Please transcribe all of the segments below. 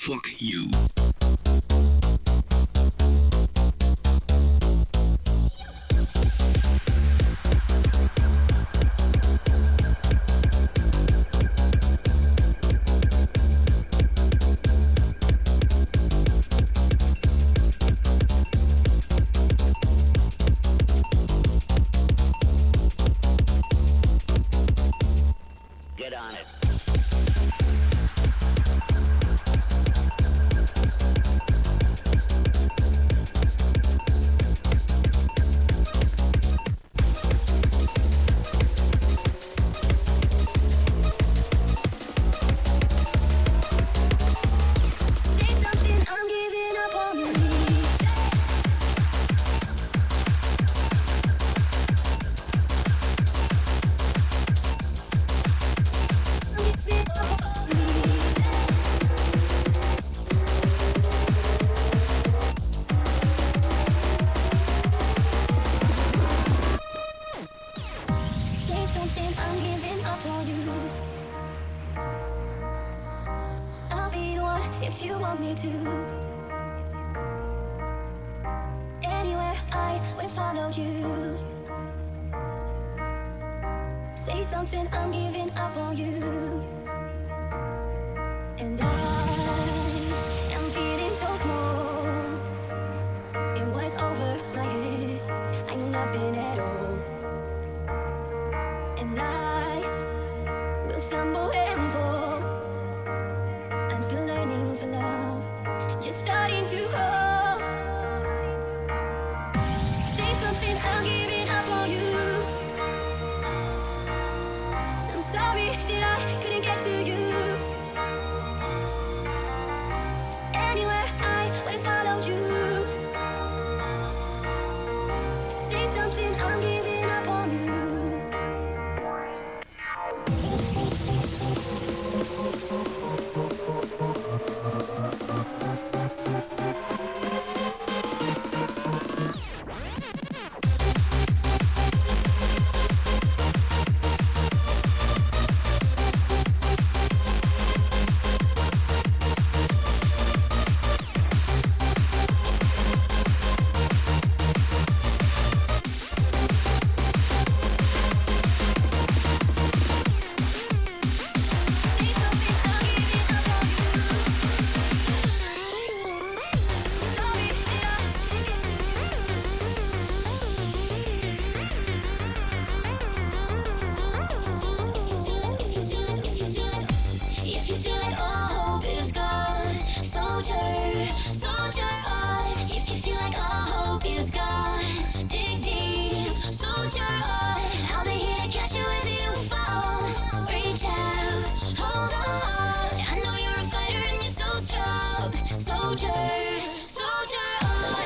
Fuck you. Get on it. Say something, I'm giving up on you. Say something, I'm giving up on you. I'll be the one if you want me to. Anywhere I will follow you. Say something, I'm giving up on you. And I am feeling so small. It was over my head. I knew nothing at all. And I will stumble and fall. I'm still learning to love, just starting to crawl. Say something, I'm giving up on you. I'm sorry that I couldn't get to you. Anywhere I will follow you. Say something, I'm giving up on you. If you feel like all hope is gone, soldier, soldier on. If you feel like all hope is gone, dig deep, soldier on. I'll be here to catch you if you fall. Reach out, hold on. I know you're a fighter and you're so strong, soldier, soldier on.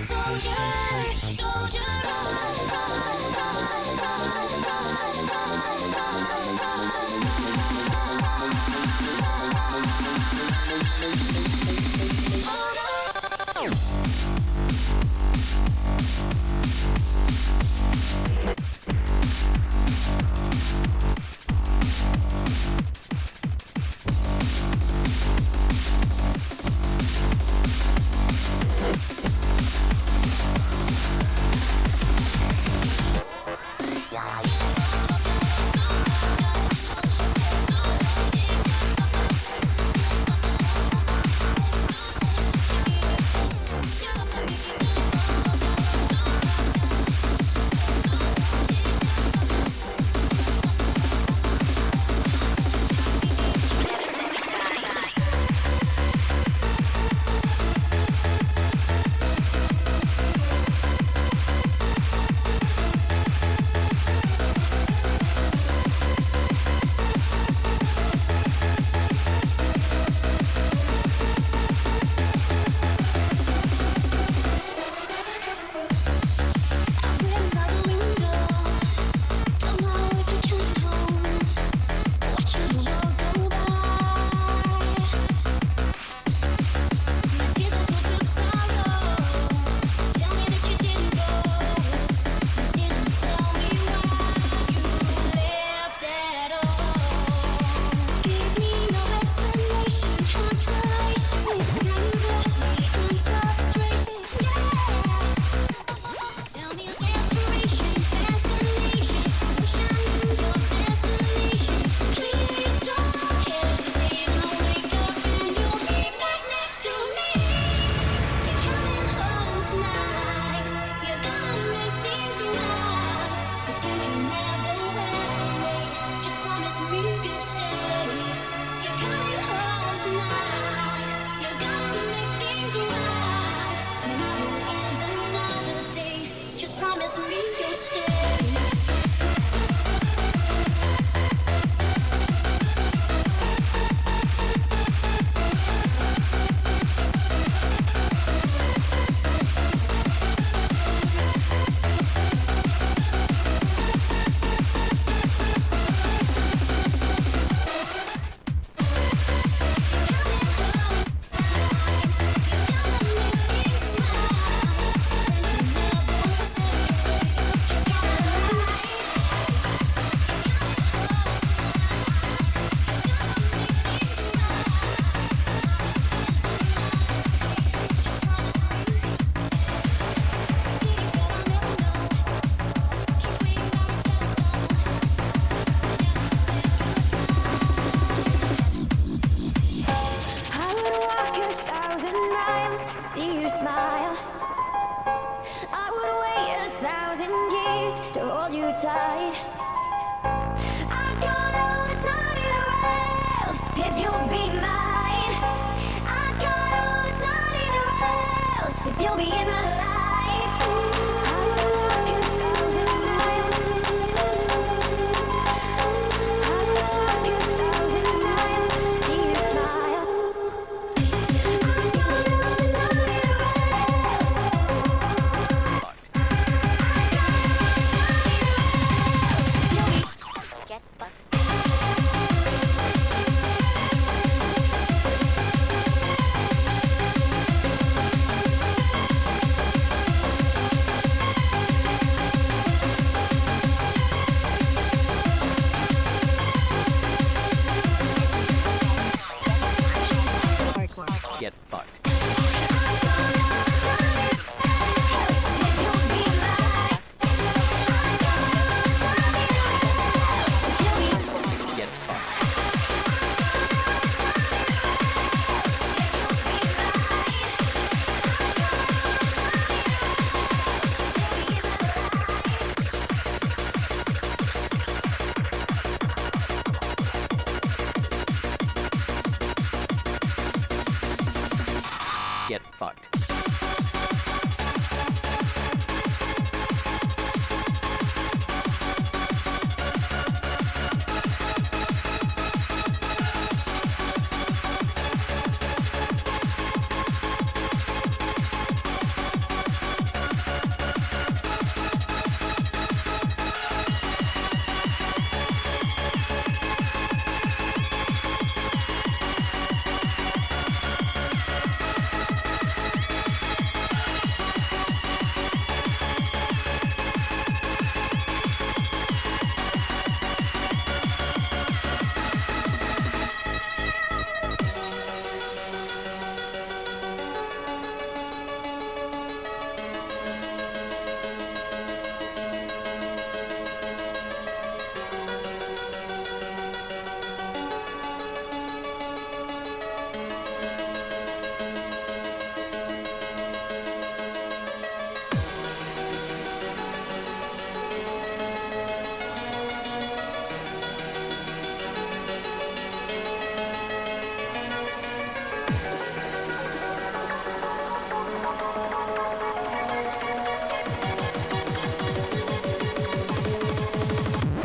Get fucked.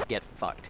Get fucked.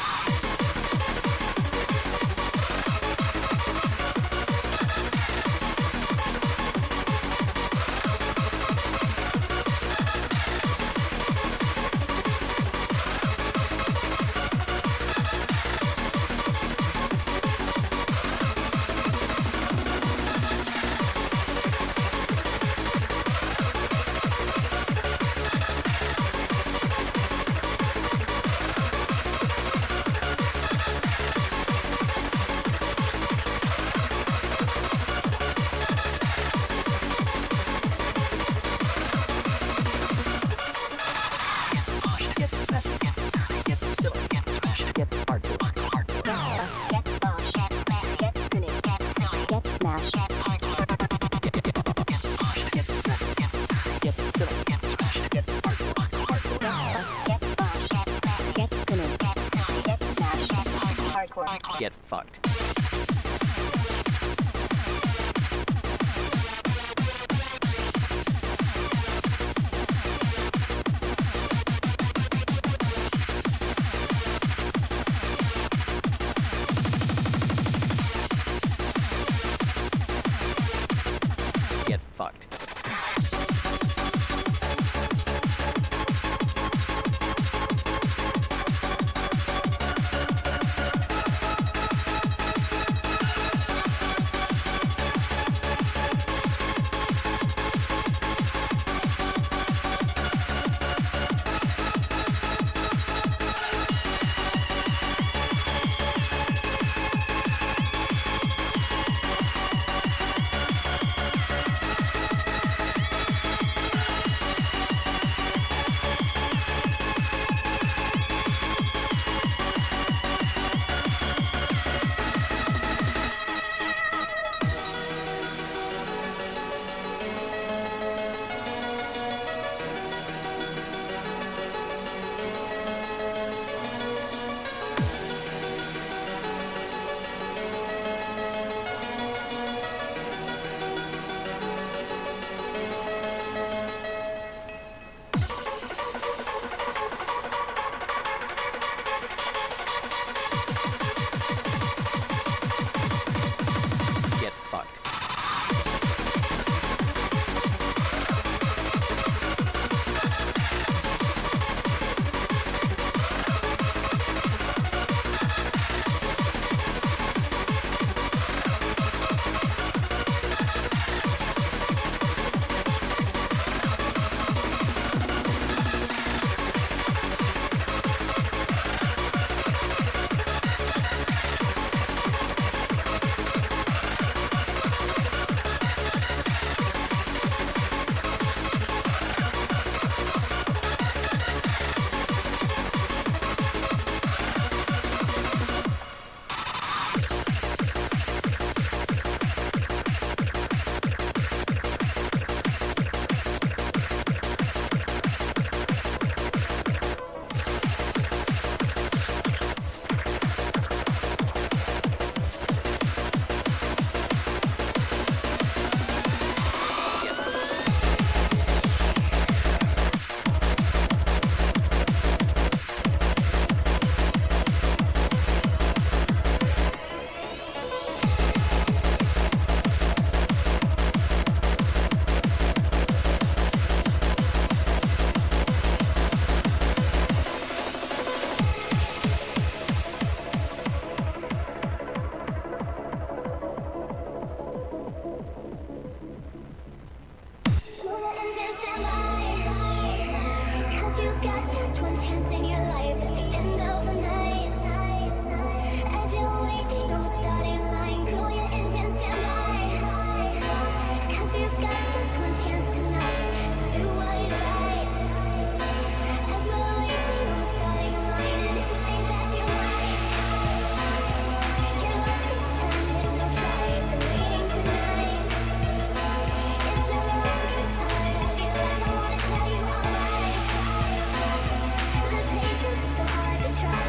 Get fucked. Get fucked. Get fucked. Try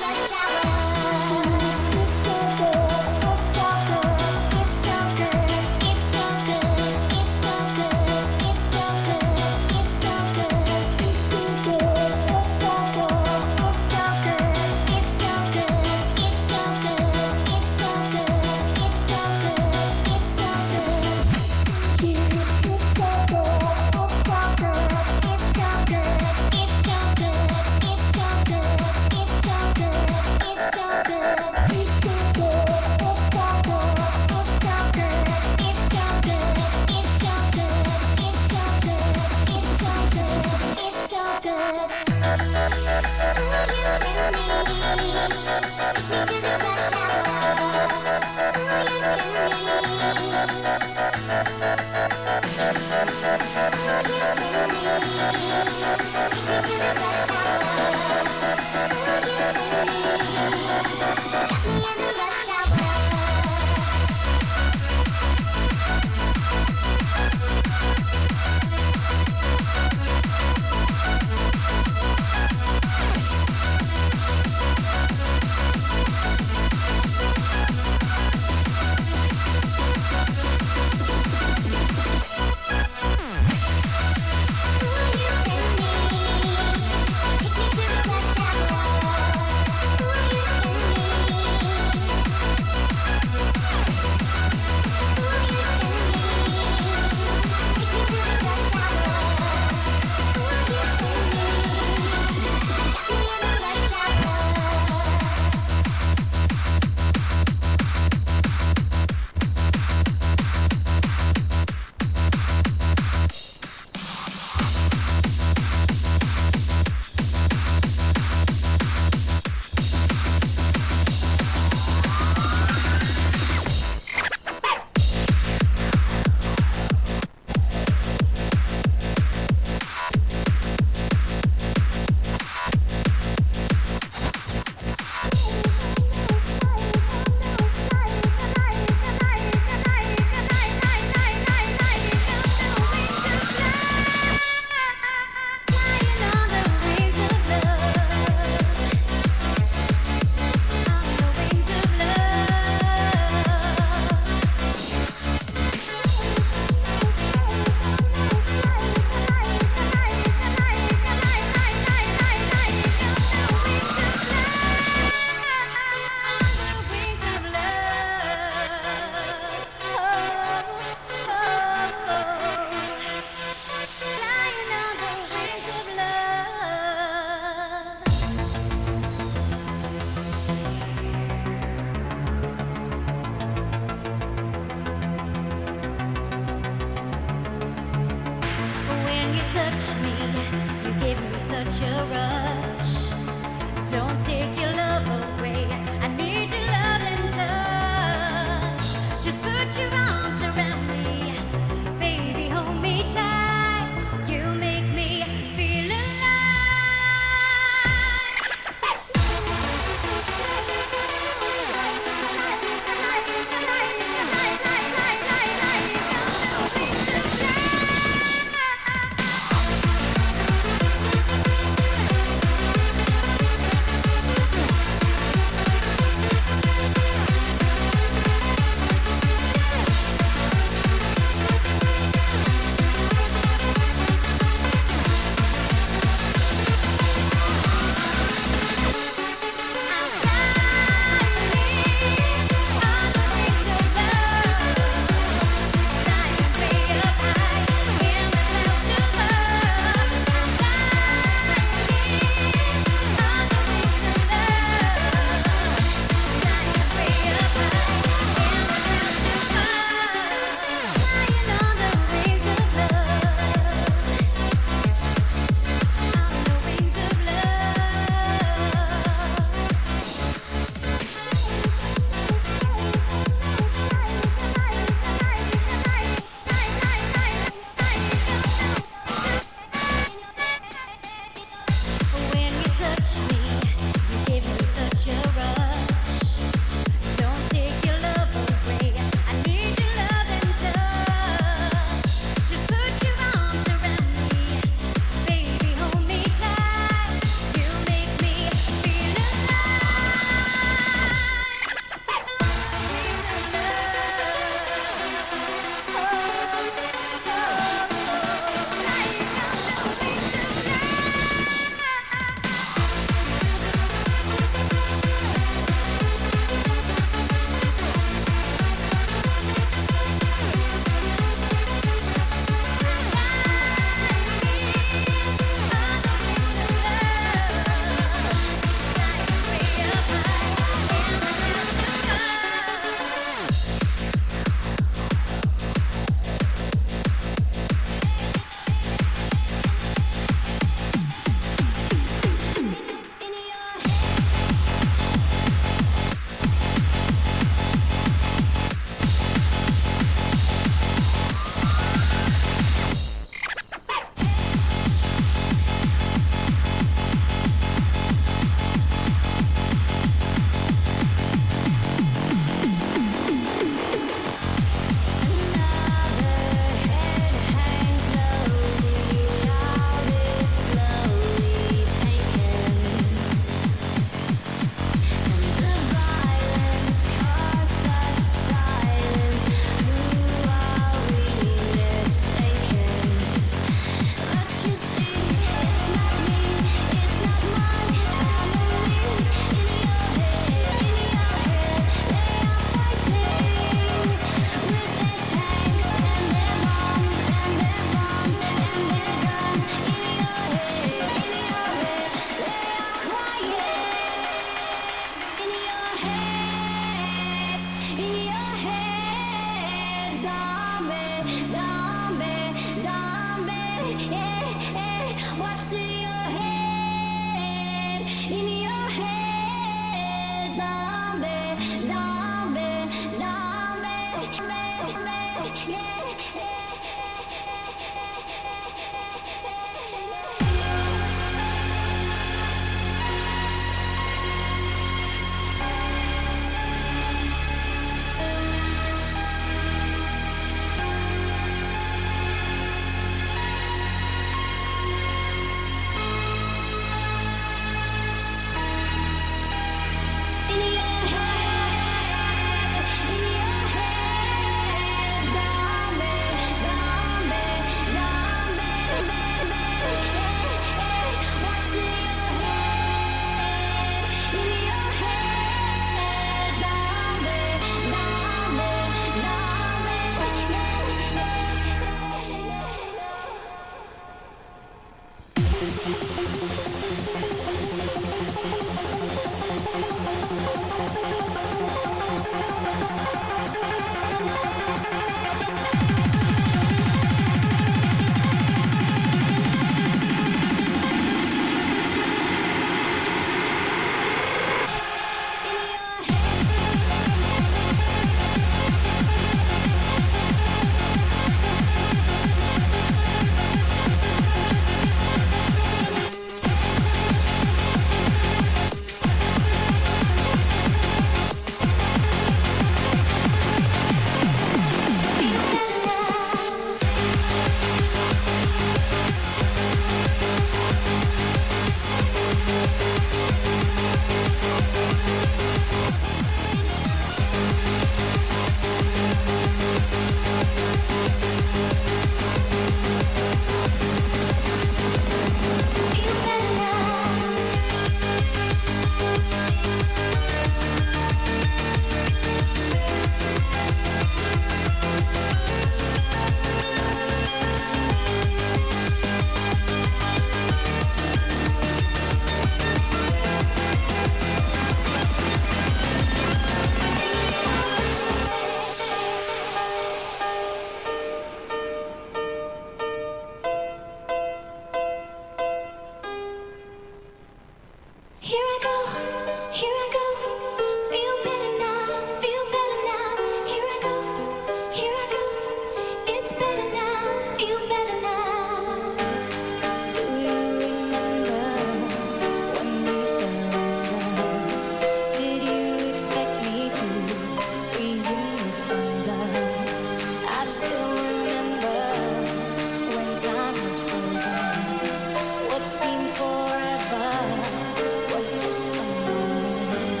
Here I go, here I go. Feel better now, feel better now. Here I go, here I go. It's better now, feel better now. Do you remember when we fell in love? Did you expect me to reason with thunder? I still remember when time was frozen. What seemed forever was just a moment.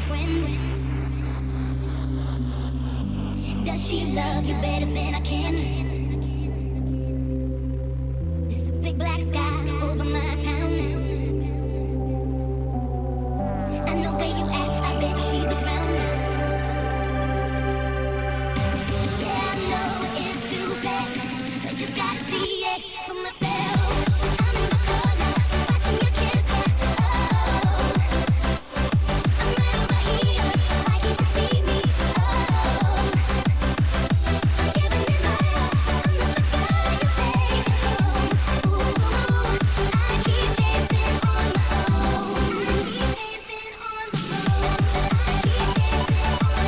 friend? Does she love you better than I can? This big black sky over my town. I know where you at, I bet she's around. Yeah, I know it's stupid, but just gotta see it for myself. I'm in my corner, watching you kiss her. Oh, I'm right over here, why can't you see me? Oh, I'm giving it my all, I'm not the girl you take home. Ooh, I keep dancing on my own. Keep dancing on my own. I keep dancing on my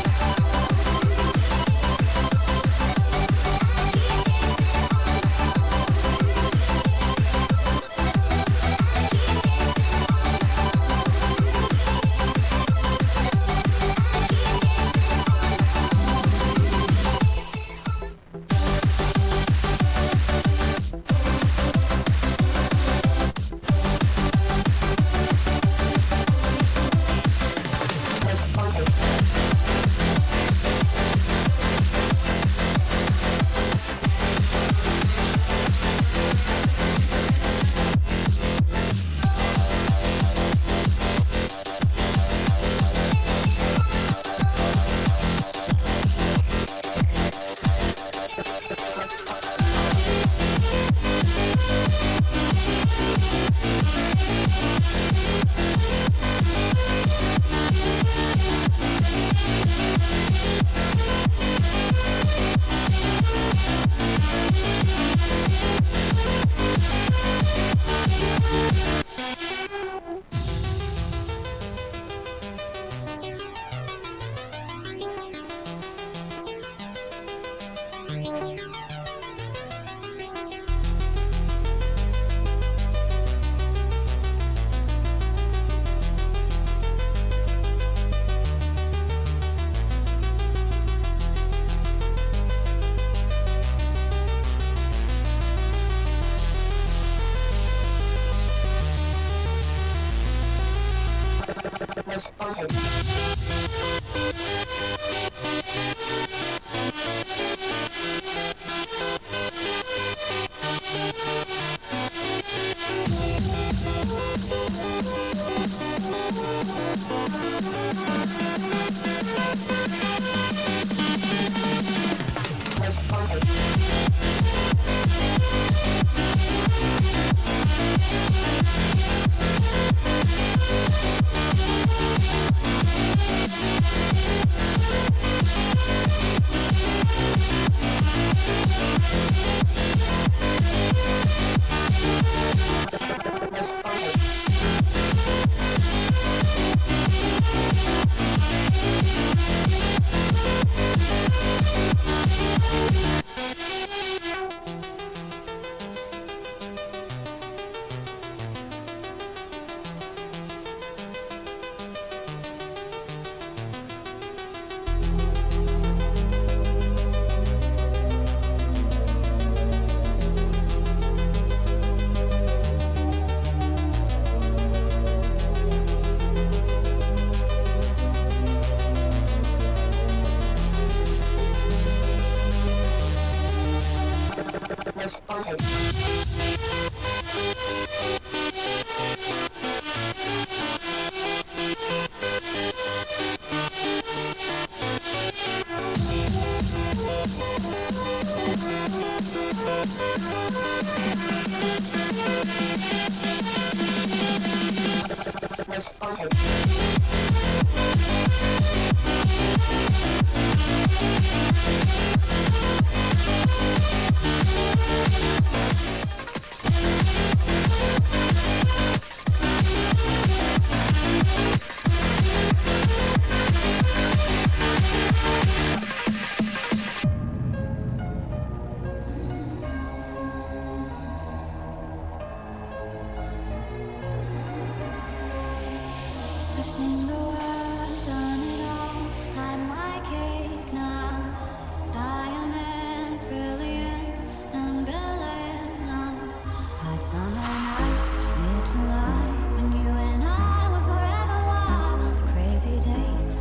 Summer nights, mid to light, when you and I were forever wild. The crazy days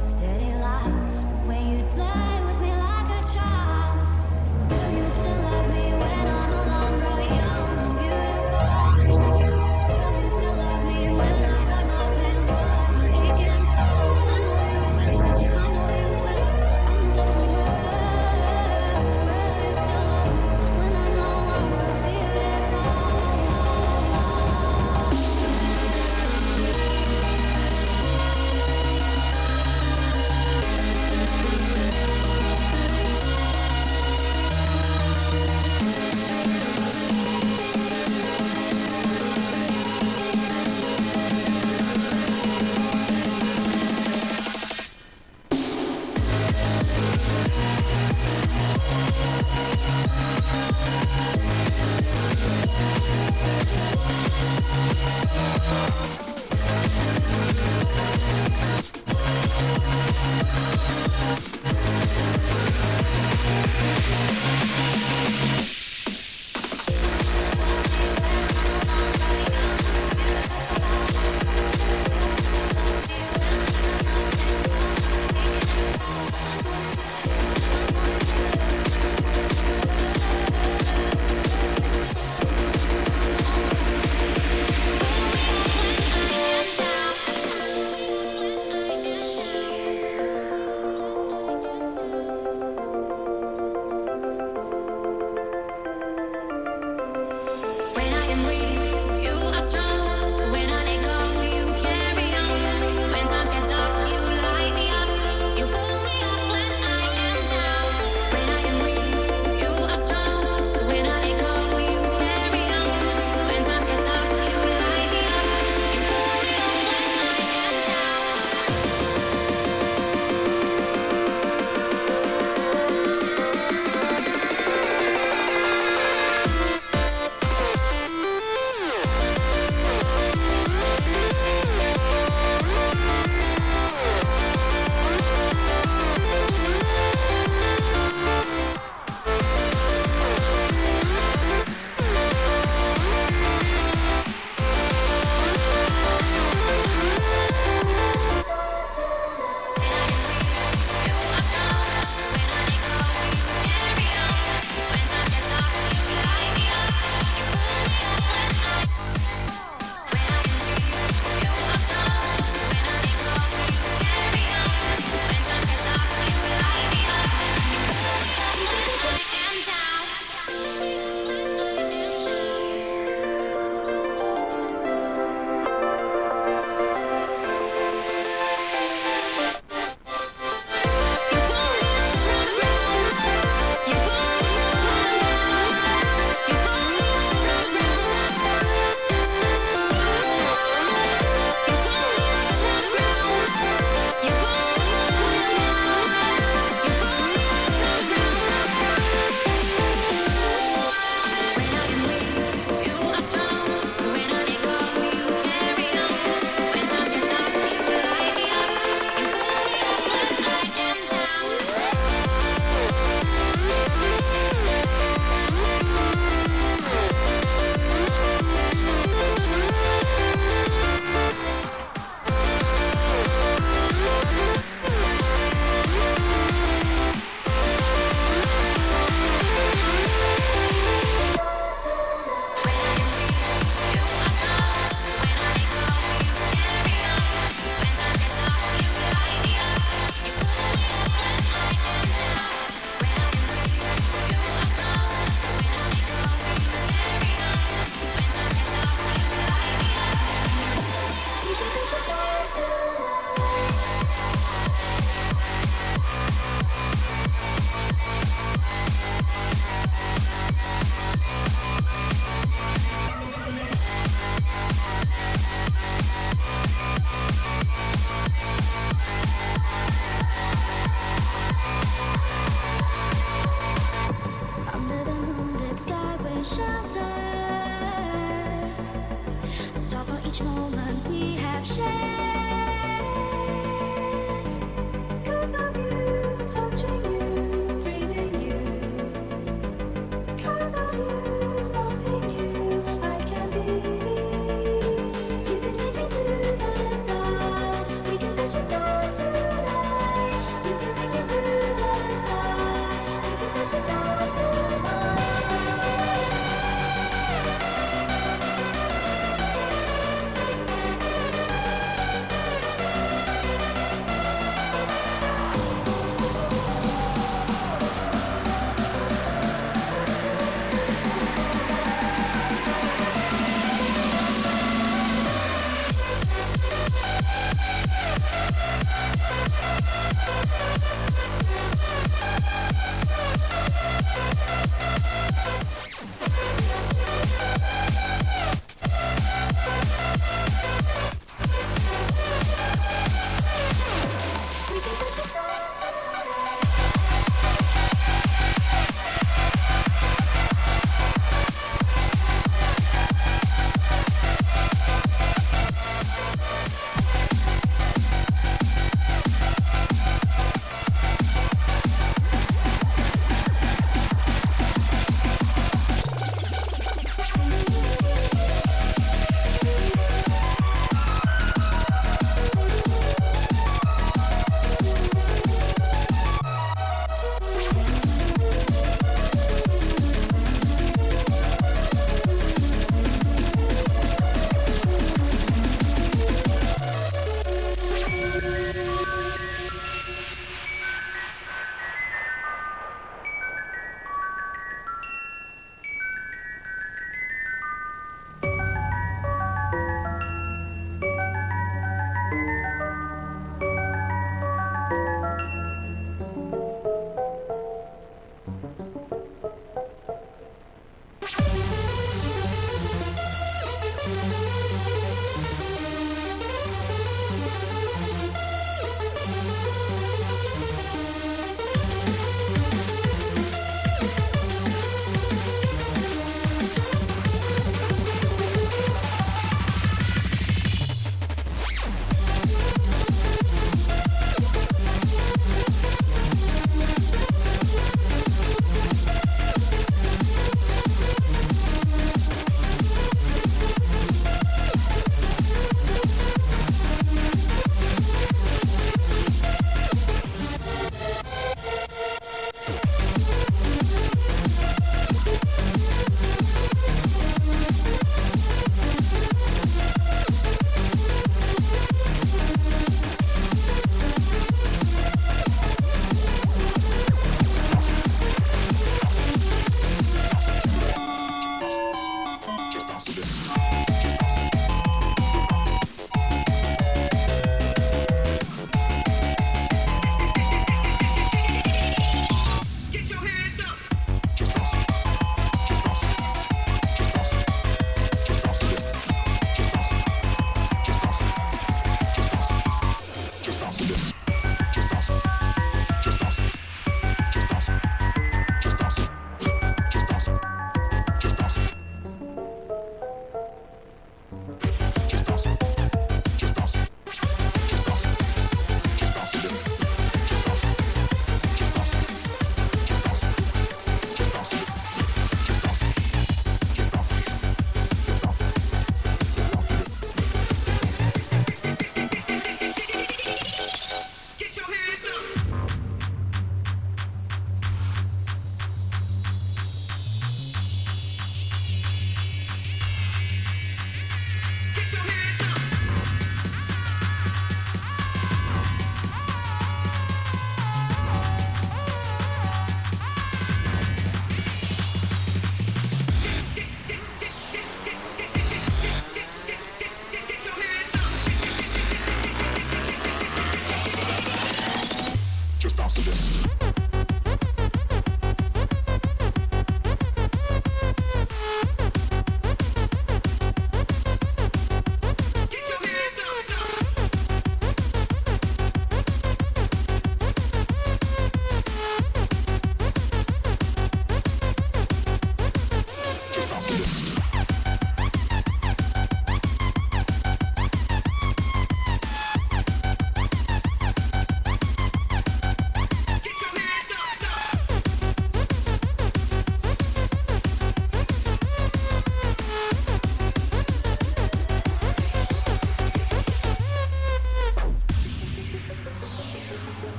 touching you, breathing you. 'Cause of you, something new, I can believe. You can take me to the stars, we can touch the stars tonight. You can take me to the stars, we can touch the stars tonight.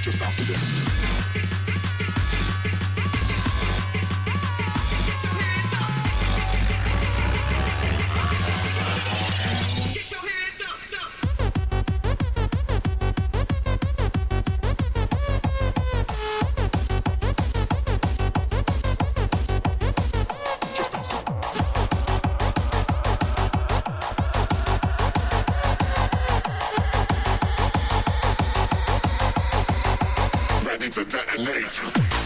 Just bounce to this. To detonate.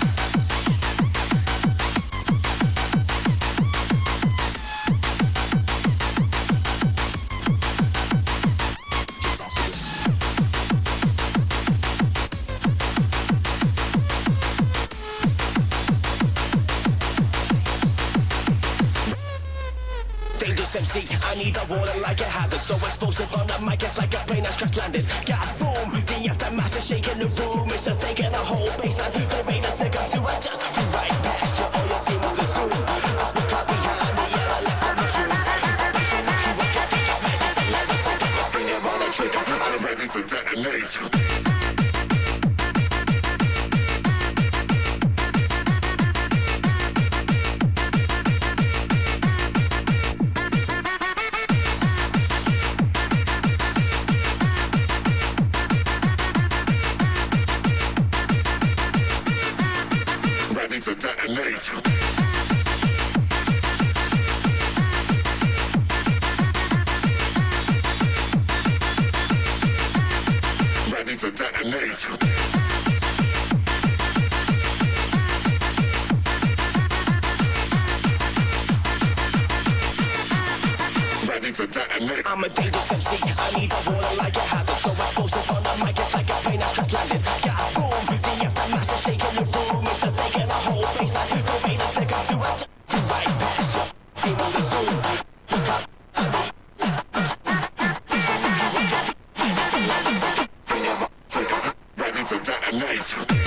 MC, I need the water like a hazard. So explosive on the mic, it's like a plane that's crash landed. God boom, the aftermath is shaking the room. It's just taking the whole baseline. The radar to come to adjust. You right past you, all you see was a zoom. I smoke out behind me, yeah, I left the mushroom. The bass will knock you off your feet. I'm ready to levitate. Put your finger on the trigger, I'm ready to detonate. To detonate. Ready to detonate. Ready to detonate. I'm a dangerous MC. I need the water like a hazard. So explosive on the mic, it's like a plane that's crash landed. God boom, the aftermath is shaking the room. It's just taking a whole baseline. The radar to come to a you right past you. See with the zoom. Look up, honey. Ready to detonate.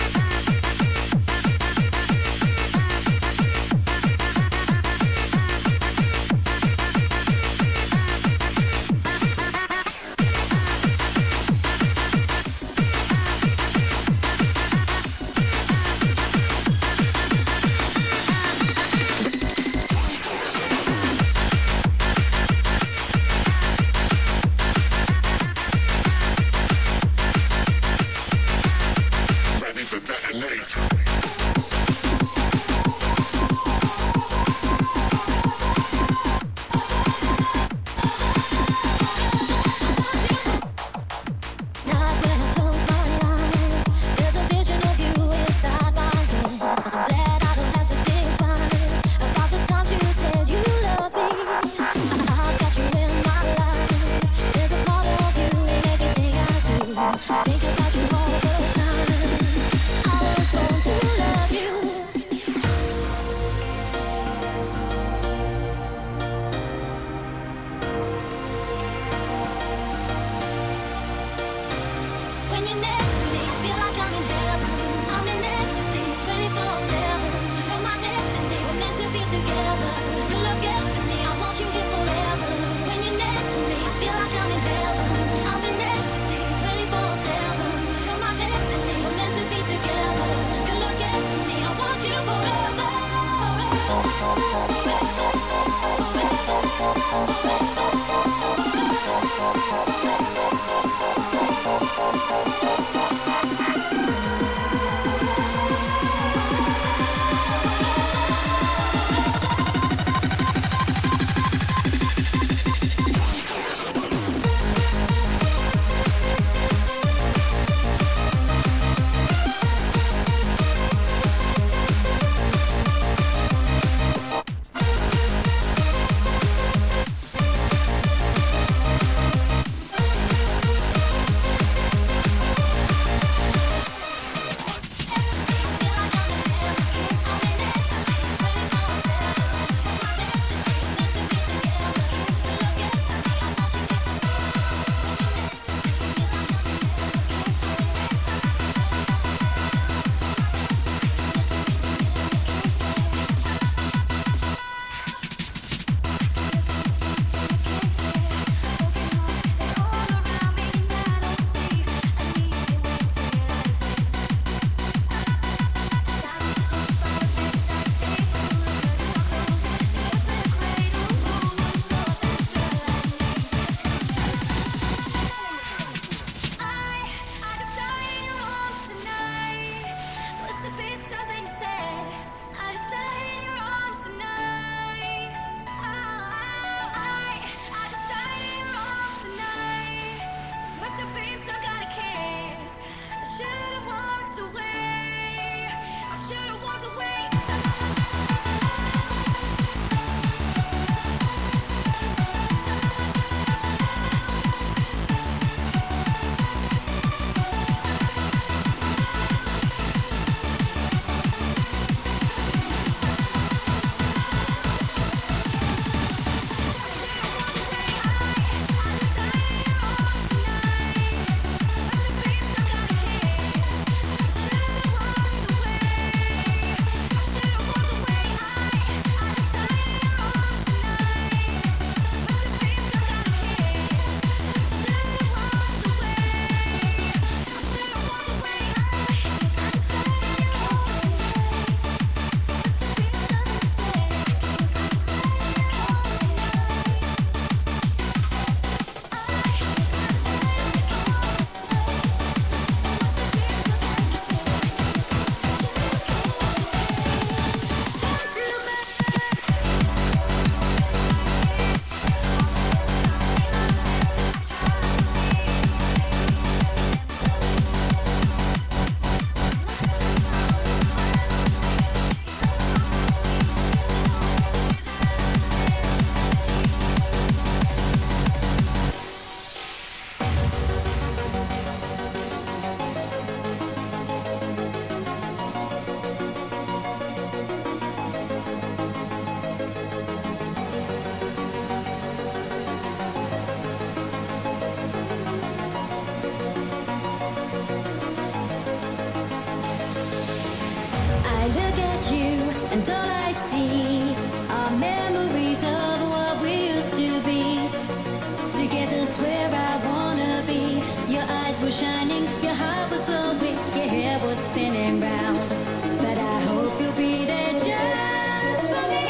and all I see are memories of what we used to be. Together's where I wanna be. Your eyes were shining, your heart was glowing, your hair was spinning round. But I hope you'll be there just for me.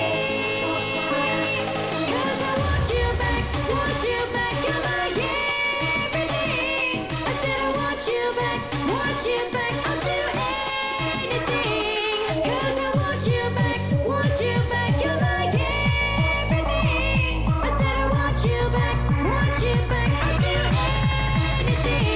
'Cause I want you back, you're my everything. I said I want you back, I'll do anything. 'Cause I want you back, you're my everything. I said I want you back, I'll do anything.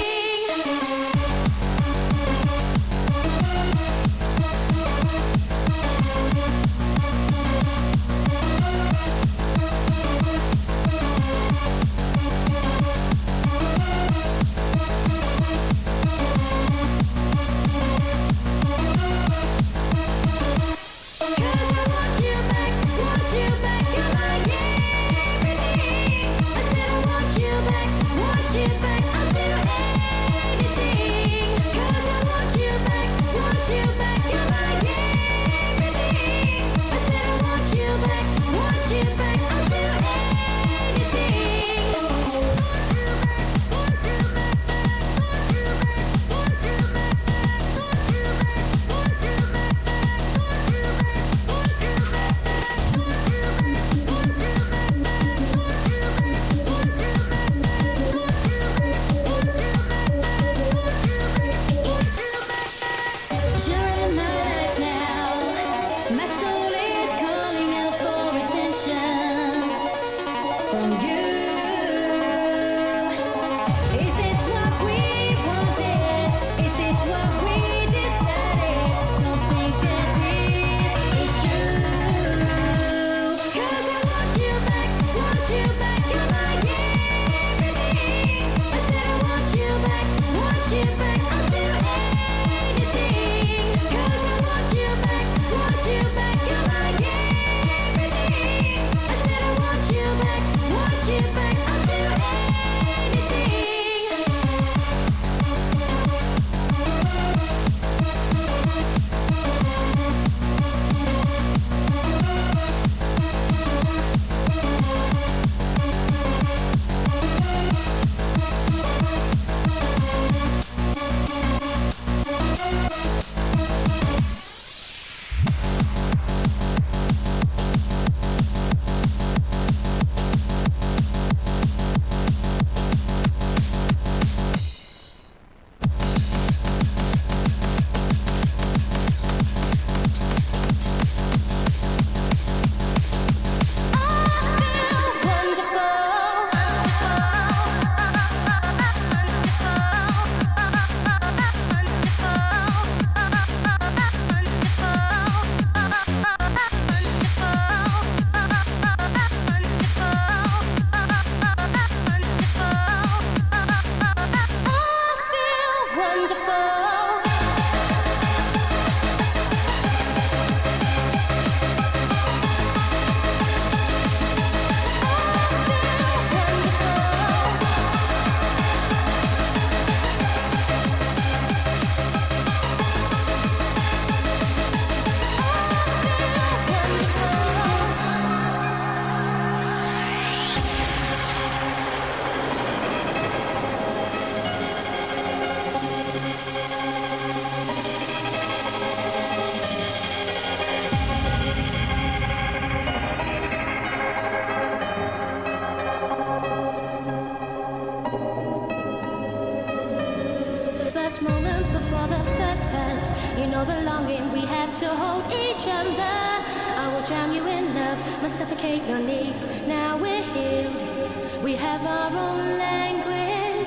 You know the longing we have to hold each other. I will drown you in love, must suffocate your needs. Now we're healed, we have our own language.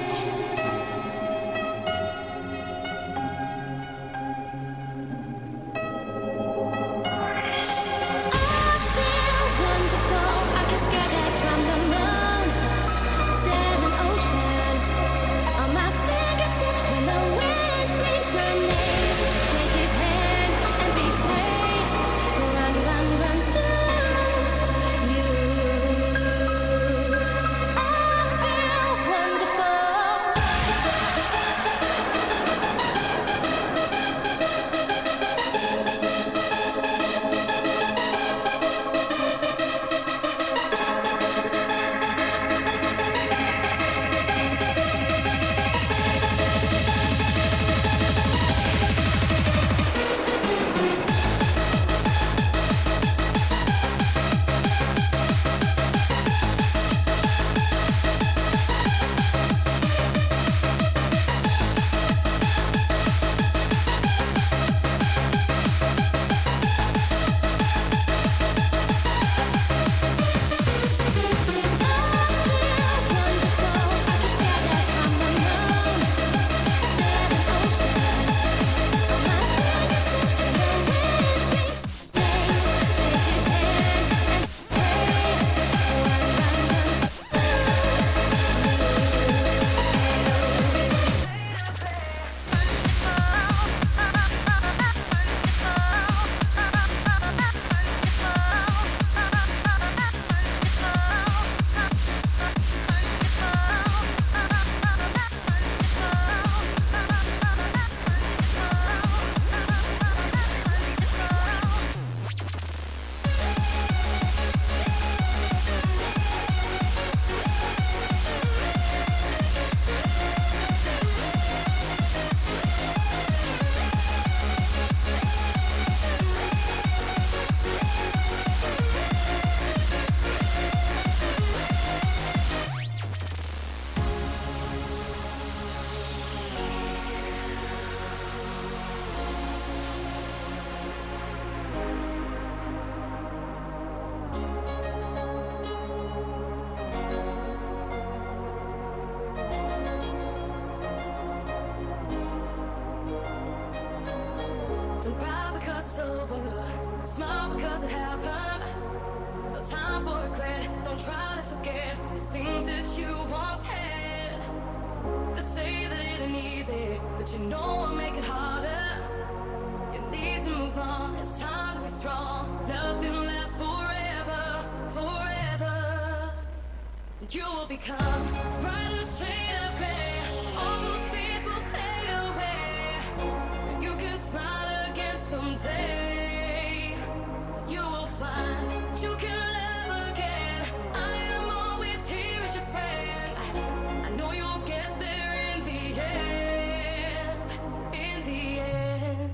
I feel wonderful, I can scare that from the moon. Sand and ocean on my fingertips when the wind screams my name. Take his hand and be free to run, run, run to you. I feel wonderful. time for regret. Don't try to forget the things that you once had. They say that it ain't easy, but you know I'll make it harder. You need to move on, it's time to be strong. Nothing lasts forever, forever. You will become bright and shade of gray. All those fears will fade away. You can smile again someday. You will find you can love again. I am always here as your friend. I know you'll get there in the end. In the end.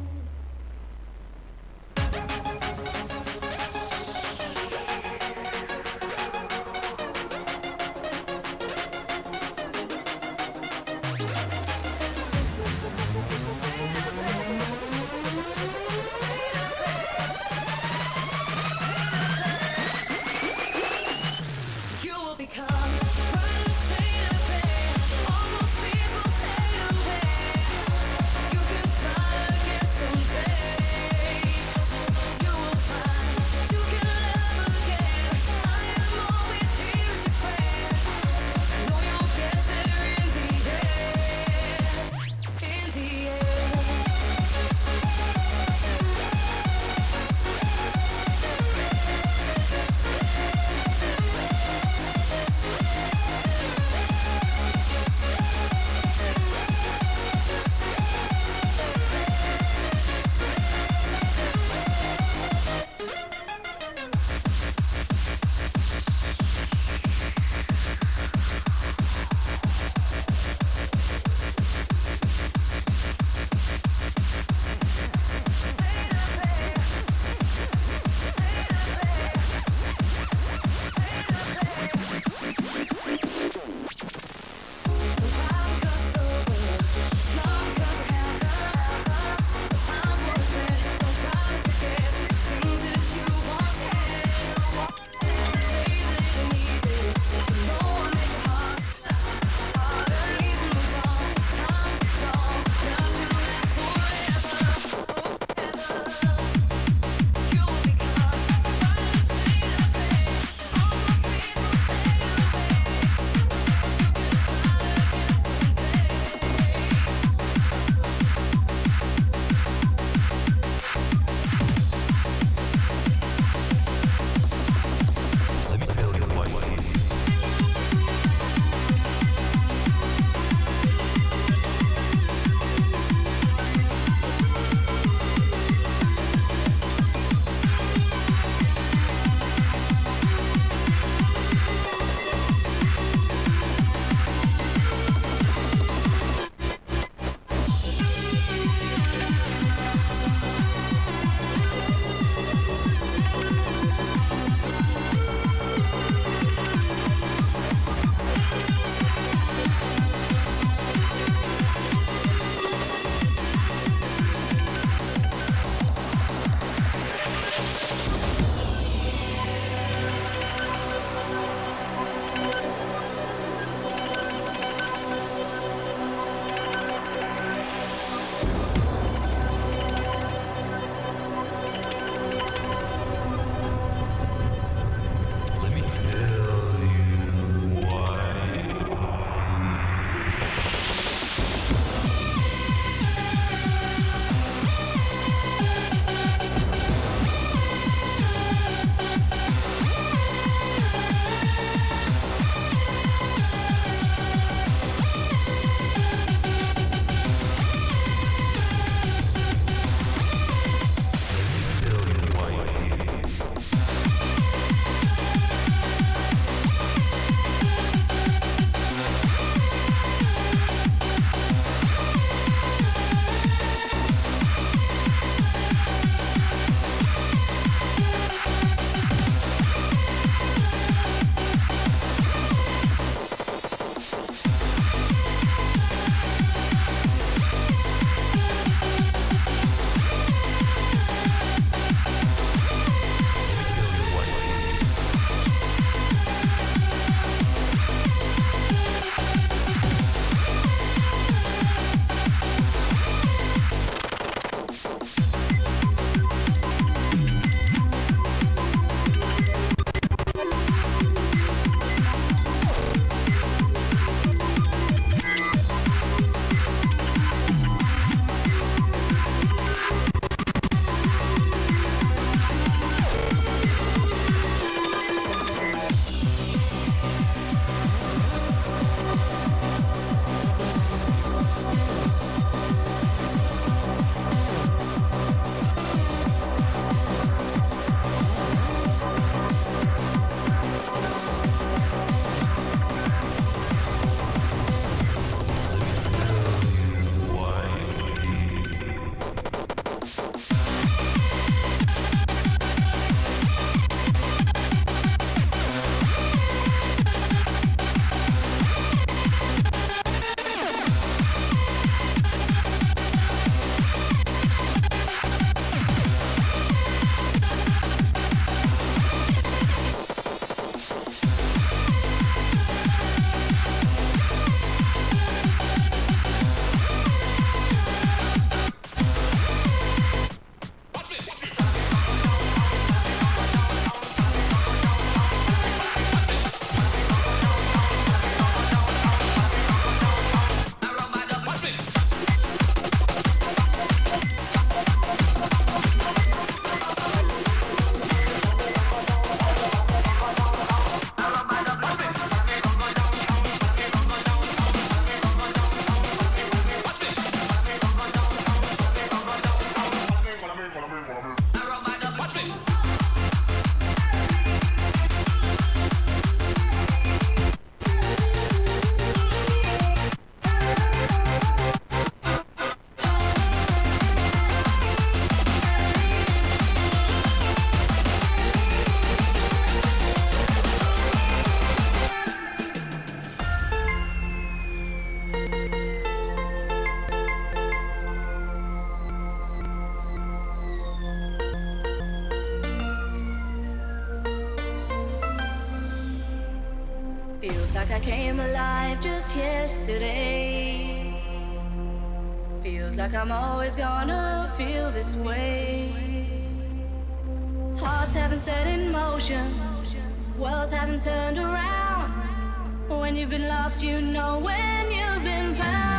like I came alive just yesterday. Feels like I'm always gonna feel this way. Hearts haven't set in motion, worlds haven't turned around. When you've been lost, you know when you've been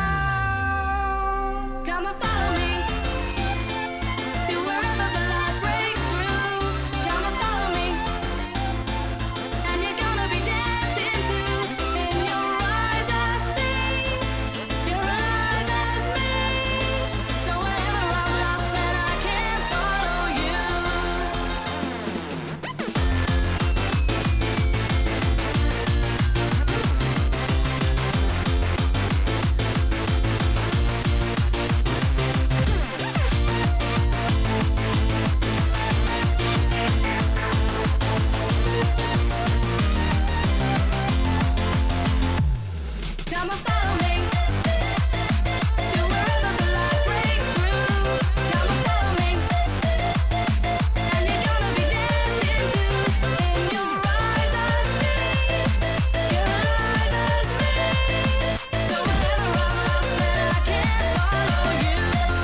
found. Come and follow me to wherever the light breaks through. Come and follow me, and you're gonna be dancing too. In your eyes I see you're alive as me. So whenever I'm lost, then I can follow you. Come and follow me to wherever the light breaks through. Come and follow me, and you're gonna be dancing too. In your eyes I see you're alive as me. So whenever I'm lost, then I can follow you.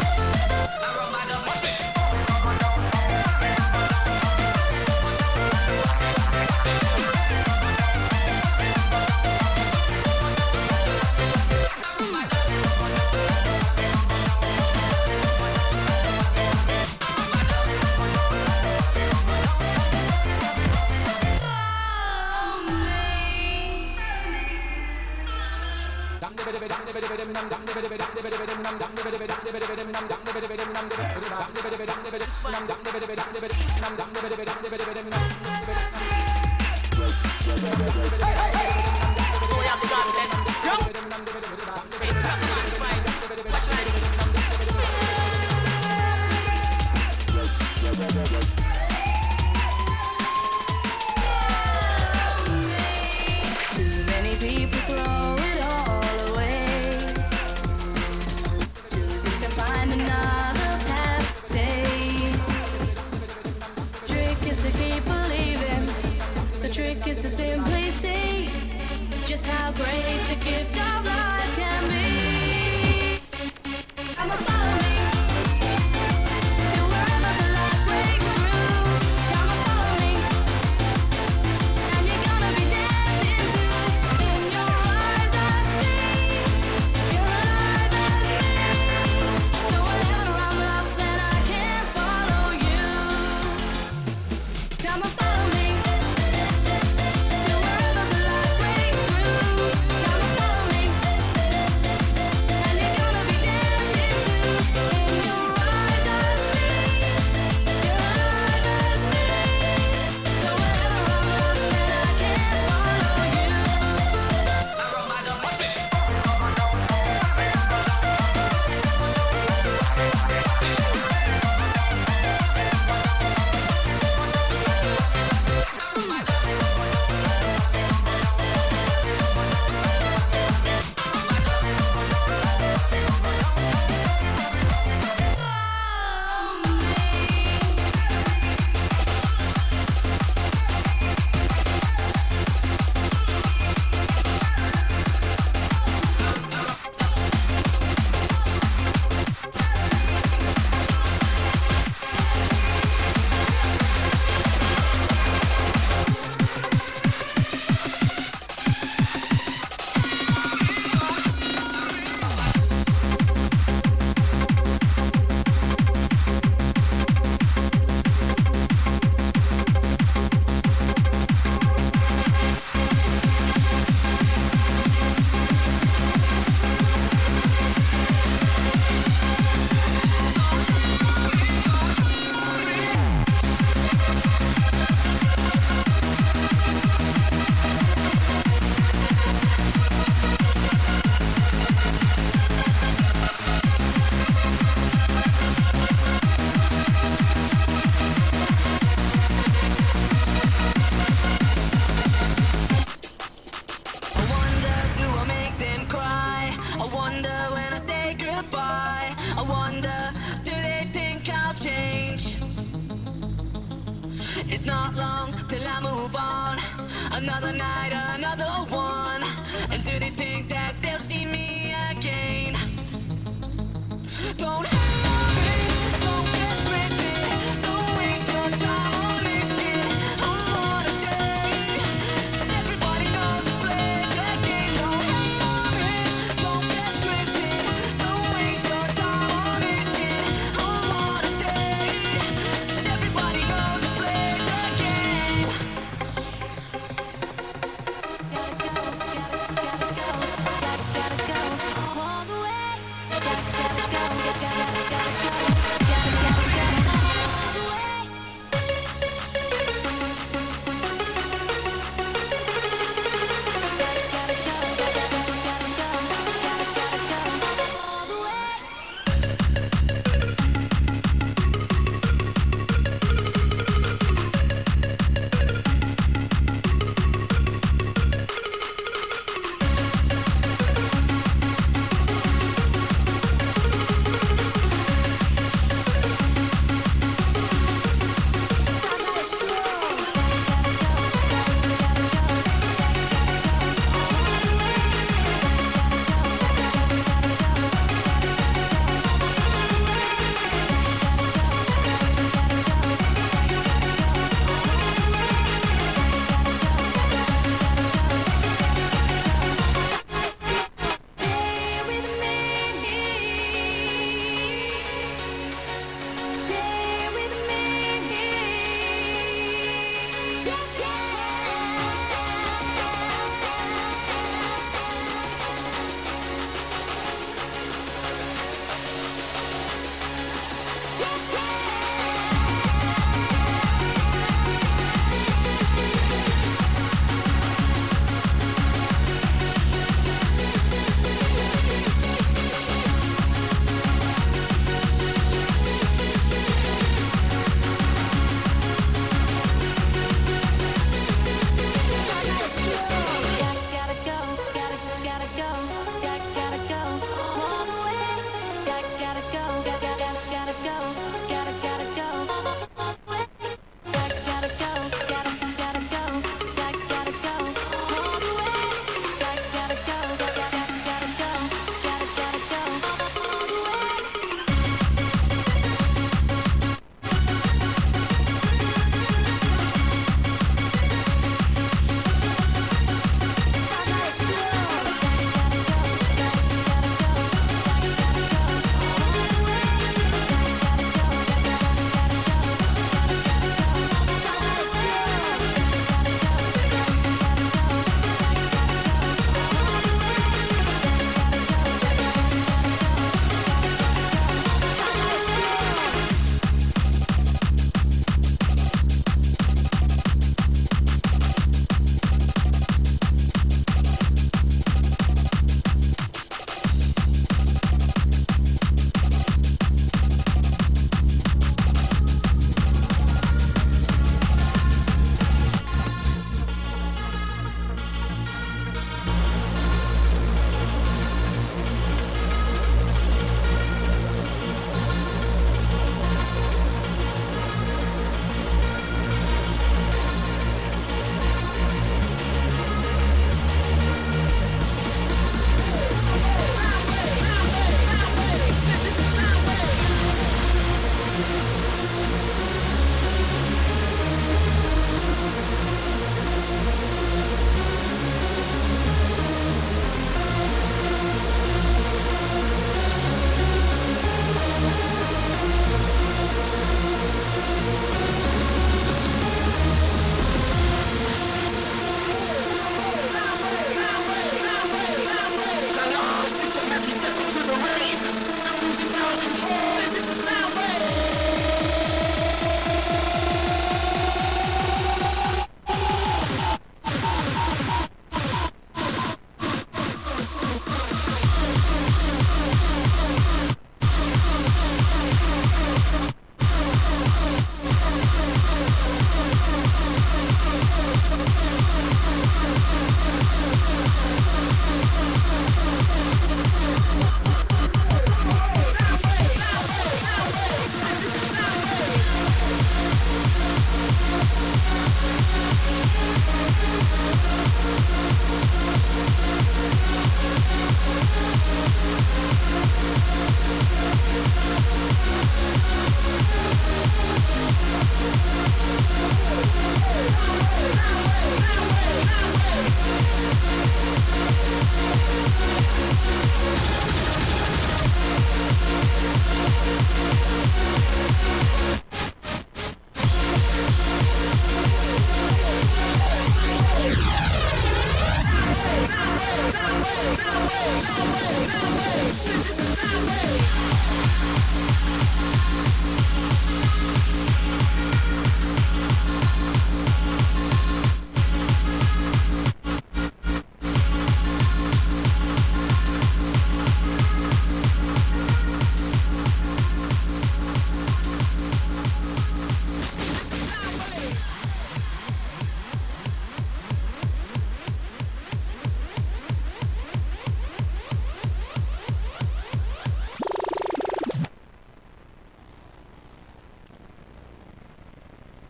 Too many people throw it all away, choosing to find another path to take. Trick is to keep believing. The trick is to simply see just how great the gift of life can be. Come and follow me to wherever the light breaks through. Come and follow me, and you're gonna be dancing too. In your eyes I see you're alive as me. So whenever I'm lost, then I can follow you. Come and follow me to wherever the light breaks through. Come and follow me, and you're gonna be dancing too. In your eyes I see you're alive as me. So whenever I'm lost, then I can follow you. It's not long till I move on. Another night, another one.